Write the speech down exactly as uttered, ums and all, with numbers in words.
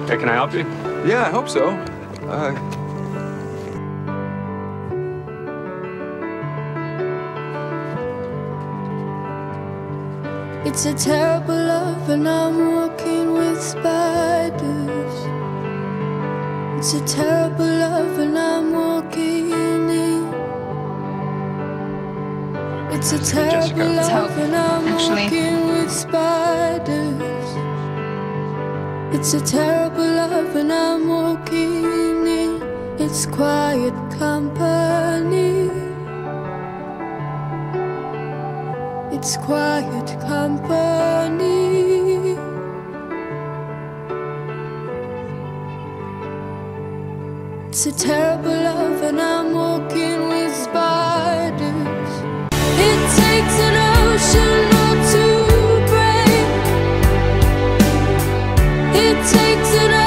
Hey, can I help you? Yeah, I hope so. Uh, It's a terrible love and I'm walking with spiders. It's a terrible love and I'm walking in. It's a terrible love and I'm walking with spiders. It's a terrible love and I'm walking in. It's quiet company. It's quiet company. It's a terrible love and I'm walking with spiders. It takes an ocean not to break. It takes an